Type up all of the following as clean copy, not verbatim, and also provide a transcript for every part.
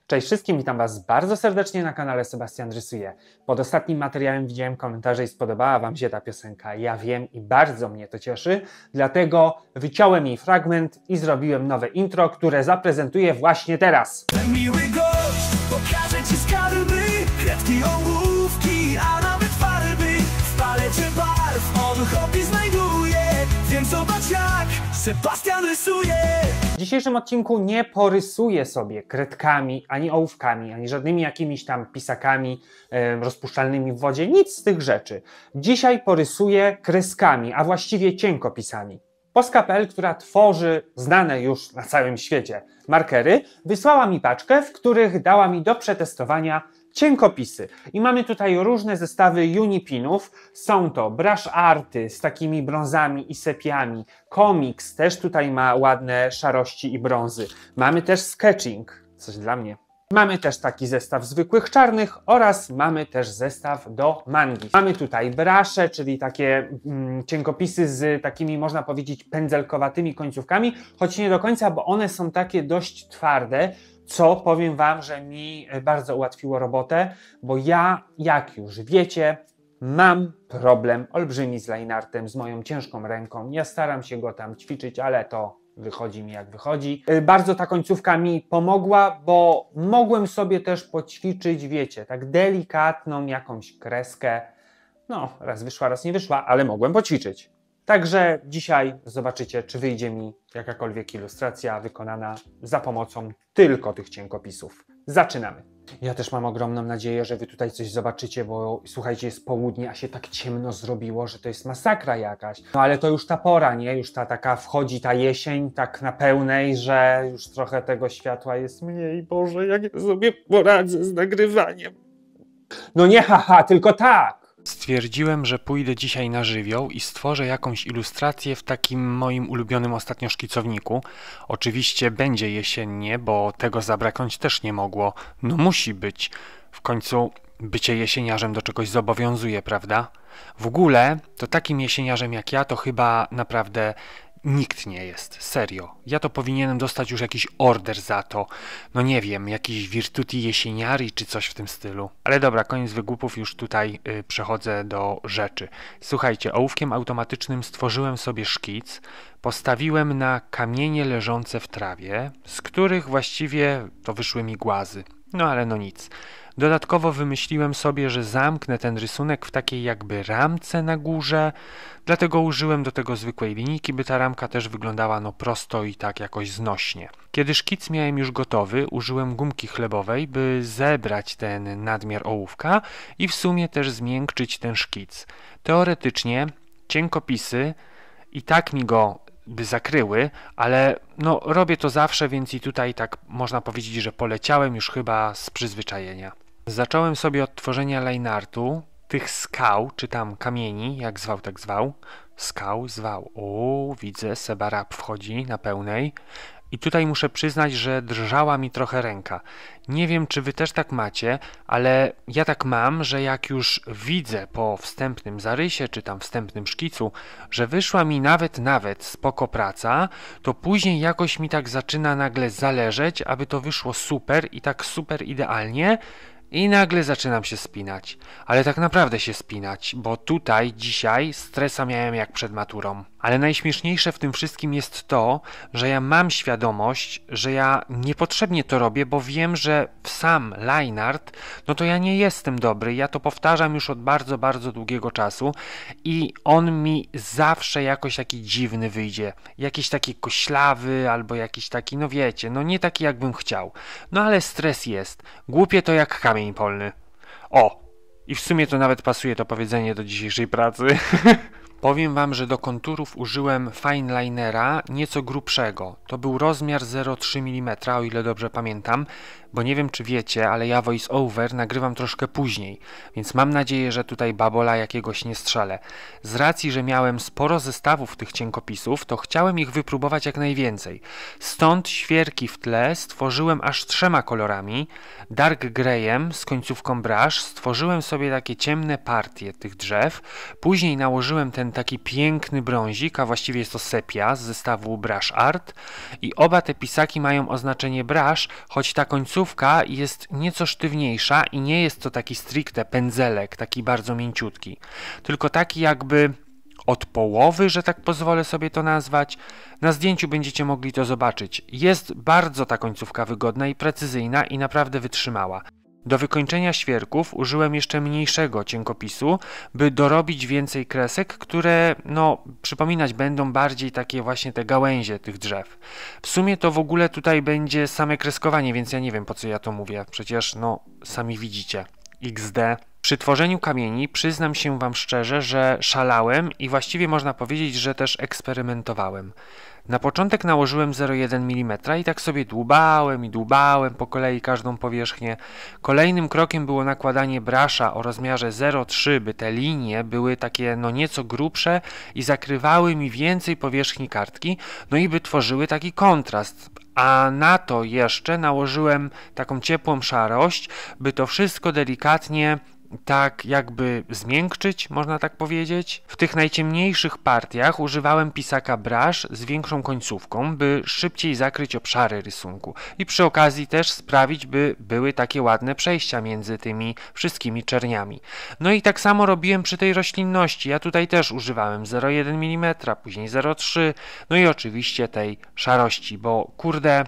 Cześć wszystkim, witam Was bardzo serdecznie na kanale Sebastian Rysuje. Pod ostatnim materiałem widziałem komentarze i spodobała Wam się ta piosenka. Ja wiem i bardzo mnie to cieszy, dlatego wyciąłem jej fragment i zrobiłem nowe intro, które zaprezentuję właśnie teraz. Ten miły gość pokaże Ci skarby, kredki, ołówki, a nawet farby. W palecie barw on hobby znajduje, więc zobacz jak Sebastian rysuje. W dzisiejszym odcinku nie porysuję sobie kredkami, ani ołówkami, ani żadnymi jakimiś tam pisakami rozpuszczalnymi w wodzie, nic z tych rzeczy. Dzisiaj porysuję kreskami, a właściwie cienkopisami. Polska.pl, która tworzy znane już na całym świecie markery, wysłała mi paczkę, w których dała mi do przetestowania cienkopisy. I mamy tutaj różne zestawy unipinów. Są to brush arty z takimi brązami i sepiami. Comics też tutaj ma ładne szarości i brązy. Mamy też sketching, coś dla mnie. Mamy też taki zestaw zwykłych czarnych oraz mamy też zestaw do mangi. Mamy tutaj brasze, czyli takie cienkopisy z takimi, można powiedzieć, pędzelkowatymi końcówkami, choć nie do końca, bo one są takie dość twarde, co powiem Wam, że mi bardzo ułatwiło robotę, bo ja, jak już wiecie, mam problem olbrzymi z lineartem, z moją ciężką ręką. Ja staram się go tam ćwiczyć, ale to wychodzi mi jak wychodzi. Bardzo ta końcówka mi pomogła, bo mogłem sobie też poćwiczyć, wiecie, tak delikatną jakąś kreskę. No, raz wyszła, raz nie wyszła, ale mogłem poćwiczyć. Także dzisiaj zobaczycie, czy wyjdzie mi jakakolwiek ilustracja wykonana za pomocą tylko tych cienkopisów. Zaczynamy. Ja też mam ogromną nadzieję, że Wy tutaj coś zobaczycie, bo słuchajcie, jest południe, a się tak ciemno zrobiło, że to jest masakra jakaś. No ale to już ta pora, nie? Już ta taka wchodzi ta jesień tak na pełnej, że już trochę tego światła jest mniej. Boże, jak ja sobie poradzę z nagrywaniem. No nie haha, tylko tak! Stwierdziłem, że pójdę dzisiaj na żywioł i stworzę jakąś ilustrację w takim moim ulubionym ostatnio szkicowniku. Oczywiście będzie jesiennie, bo tego zabraknąć też nie mogło. No musi być. W końcu bycie jesieniarzem do czegoś zobowiązuje, prawda? W ogóle to takim jesieniarzem jak ja to chyba naprawdę nikt nie jest, serio. Ja to powinienem dostać już jakiś order za to. No nie wiem, jakiś Virtuti Jesieniari czy coś w tym stylu. Ale dobra, koniec wygłupów, już tutaj przechodzę do rzeczy. Słuchajcie, ołówkiem automatycznym stworzyłem sobie szkic. Postawiłem na kamienie leżące w trawie, z których właściwie to wyszły mi głazy. No ale no nic. Dodatkowo wymyśliłem sobie, że zamknę ten rysunek w takiej jakby ramce na górze, dlatego użyłem do tego zwykłej linijki, by ta ramka też wyglądała no prosto i tak jakoś znośnie. Kiedy szkic miałem już gotowy, użyłem gumki chlebowej, by zebrać ten nadmiar ołówka i w sumie też zmiękczyć ten szkic. Teoretycznie cienkopisy i tak mi go by zakryły, ale no robię to zawsze, więc i tutaj tak można powiedzieć, że poleciałem już chyba z przyzwyczajenia. Zacząłem sobie od tworzenia lineartu, tych skał, czy tam kamieni, jak zwał, tak zwał. Skał, zwał. O, widzę, Sebarap wchodzi na pełnej. I tutaj muszę przyznać, że drżała mi trochę ręka. Nie wiem, czy Wy też tak macie, ale ja tak mam, że jak już widzę po wstępnym zarysie, czy tam wstępnym szkicu, że wyszła mi nawet spoko praca, to później jakoś mi tak zaczyna nagle zależeć, aby to wyszło super i tak super idealnie, i nagle zaczynam się spinać. Ale tak naprawdę się spinać, bo tutaj dzisiaj stresa miałem jak przed maturą. Ale najśmieszniejsze w tym wszystkim jest to, że ja mam świadomość, że ja niepotrzebnie to robię, bo wiem, że w sam line art, no to ja nie jestem dobry. Ja to powtarzam już od bardzo, bardzo długiego czasu i on mi zawsze jakoś taki dziwny wyjdzie. Jakiś taki koślawy albo jakiś taki, no wiecie, no nie taki jakbym chciał. No ale stres jest. Głupie to jak kamień polny. O! I w sumie to nawet pasuje to powiedzenie do dzisiejszej pracy. Powiem Wam, że do konturów użyłem finelinera nieco grubszego. To był rozmiar 0,3 mm, o ile dobrze pamiętam, bo nie wiem czy wiecie, ale ja voice over nagrywam troszkę później, więc mam nadzieję, że tutaj babola jakiegoś nie strzelę. Z racji, że miałem sporo zestawów tych cienkopisów, to chciałem ich wypróbować jak najwięcej. Stąd świerki w tle stworzyłem aż 3 kolorami. Dark greyem z końcówką brush stworzyłem sobie takie ciemne partie tych drzew. Później nałożyłem ten taki piękny brązik, a właściwie jest to sepia z zestawu Brush Art i oba te pisaki mają oznaczenie brush, choć ta końcówka jest nieco sztywniejsza i nie jest to taki stricte pędzelek, taki bardzo mięciutki, tylko taki jakby od połowy, że tak pozwolę sobie to nazwać. Na zdjęciu będziecie mogli to zobaczyć. Jest bardzo ta końcówka wygodna i precyzyjna i naprawdę wytrzymała. Do wykończenia świerków użyłem jeszcze mniejszego cienkopisu, by dorobić więcej kresek, które przypominać będą bardziej takie właśnie te gałęzie tych drzew. W sumie to w ogóle tutaj będzie same kreskowanie, więc ja nie wiem, po co ja to mówię. Przecież sami widzicie. XD. Przy tworzeniu kamieni przyznam się wam szczerze, że szalałem i właściwie można powiedzieć, że też eksperymentowałem. Na początek nałożyłem 0,1 mm i tak sobie dłubałem po kolei każdą powierzchnię. Kolejnym krokiem było nakładanie brusha o rozmiarze 0,3, by te linie były takie nieco grubsze i zakrywały mi więcej powierzchni kartki, i by tworzyły taki kontrast. A na to jeszcze nałożyłem taką ciepłą szarość, by to wszystko delikatnie tak jakby zmiękczyć, można tak powiedzieć. W tych najciemniejszych partiach używałem pisaka brush z większą końcówką, by szybciej zakryć obszary rysunku i przy okazji też sprawić, by były takie ładne przejścia między tymi wszystkimi czerniami. I tak samo robiłem przy tej roślinności. Ja tutaj też używałem 0,1 mm, później 0,3, i oczywiście tej szarości, bo kurde,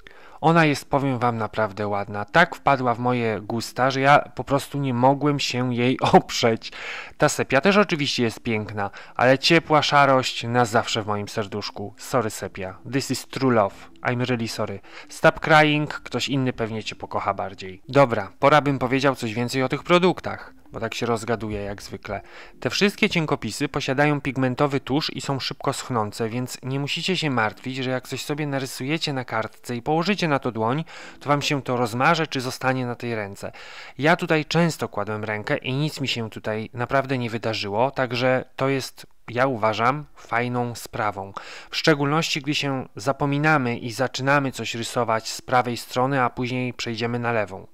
ona jest, powiem wam, naprawdę ładna. Tak wpadła w moje gusta, że ja po prostu nie mogłem się jej oprzeć. Ta sepia też oczywiście jest piękna, ale ciepła szarość na zawsze w moim serduszku. Sorry sepia, this is true love. I'm really sorry. Stop crying, ktoś inny pewnie cię pokocha bardziej. Dobra, pora bym powiedział coś więcej o tych produktach, bo tak się rozgaduję jak zwykle. Te wszystkie cienkopisy posiadają pigmentowy tusz i są szybko schnące, więc nie musicie się martwić, że jak coś sobie narysujecie na kartce i położycie na to dłoń, to wam się to rozmarze czy zostanie na tej ręce. Ja tutaj często kładłem rękę i nic mi się tutaj naprawdę nie wydarzyło, także to jest, ja uważam, fajną sprawą. W szczególności, gdy się zapominamy i zaczynamy coś rysować z prawej strony, a później przejdziemy na lewą.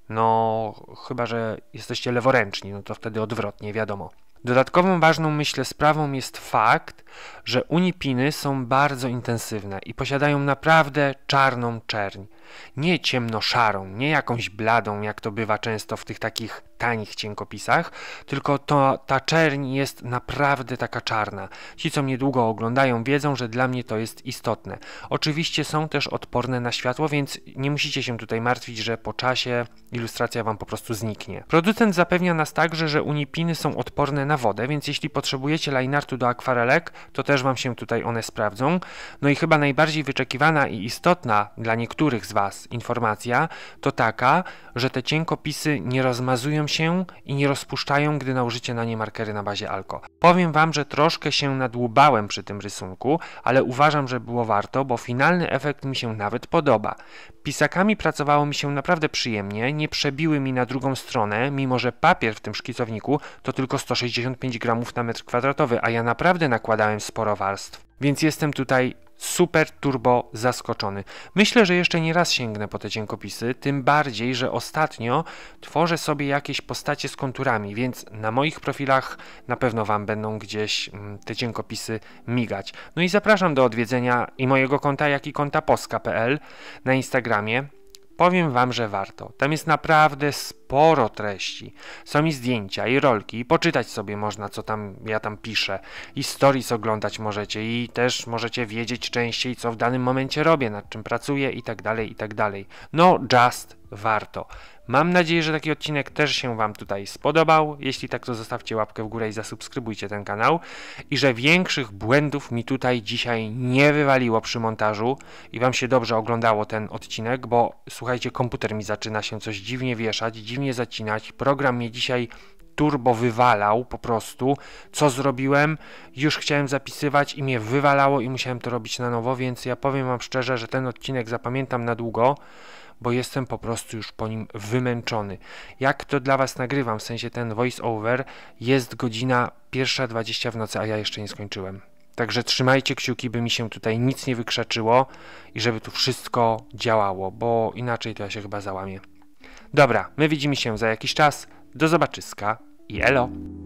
Chyba że jesteście leworęczni, to wtedy odwrotnie, wiadomo. Dodatkową ważną, myślę, sprawą jest fakt, że unipiny są bardzo intensywne i posiadają naprawdę czarną czerń. Nie ciemnoszarą, nie jakąś bladą, jak to bywa często w tych takich tanich cienkopisach, tylko ta czerń jest naprawdę taka czarna. Ci, co mnie długo oglądają, wiedzą, że dla mnie to jest istotne. Oczywiście są też odporne na światło, więc nie musicie się tutaj martwić, że po czasie ilustracja wam po prostu zniknie. Producent zapewnia nas także, że unipiny są odporne na wodę, więc jeśli potrzebujecie lineartu do akwarelek, to też wam się tutaj one sprawdzą. I chyba najbardziej wyczekiwana i istotna dla niektórych z was informacja to taka, że te cienkopisy nie rozmazują się i nie rozpuszczają, gdy nałożycie na nie markery na bazie alko. Powiem wam, że troszkę się nadłubałem przy tym rysunku, ale uważam, że było warto, bo finalny efekt mi się nawet podoba. Pisakami pracowało mi się naprawdę przyjemnie, nie przebiły mi na drugą stronę, mimo że papier w tym szkicowniku to tylko 165 gramów na metr kwadratowy, a ja naprawdę nakładałem sporo warstw, więc jestem tutaj super turbo zaskoczony. Myślę, że jeszcze nie raz sięgnę po te cienkopisy, tym bardziej, że ostatnio tworzę sobie jakieś postacie z konturami, więc na moich profilach na pewno wam będą gdzieś te cienkopisy migać. I zapraszam do odwiedzenia i mojego konta, jak i konta poska.pl na Instagramie. Powiem wam, że warto. Tam jest naprawdę sporo treści. Są i zdjęcia, i rolki, i poczytać sobie można, co ja tam piszę. I stories oglądać możecie, i też możecie wiedzieć częściej, co w danym momencie robię, nad czym pracuję i tak dalej, i tak dalej. Just warto. Mam nadzieję, że taki odcinek też się wam tutaj spodobał. Jeśli tak, to zostawcie łapkę w górę i zasubskrybujcie ten kanał. I że większych błędów mi tutaj dzisiaj nie wywaliło przy montażu i wam się dobrze oglądało ten odcinek, bo słuchajcie, komputer mi zaczyna się coś dziwnie wieszać, dziwnie zacinać. Program mnie dzisiaj turbo wywalał po prostu. Co zrobiłem? Już chciałem zapisywać i mnie wywalało i musiałem to robić na nowo, więc ja powiem wam szczerze, że ten odcinek zapamiętam na długo, bo jestem po prostu już po nim wymęczony. Jak to dla was nagrywam, w sensie ten voice over, jest godzina 1:20 w nocy, a ja jeszcze nie skończyłem. Także trzymajcie kciuki, by mi się tutaj nic nie wykrzaczyło i żeby tu wszystko działało, bo inaczej to ja się chyba załamię. Dobra, my widzimy się za jakiś czas. Do zobaczyska i elo!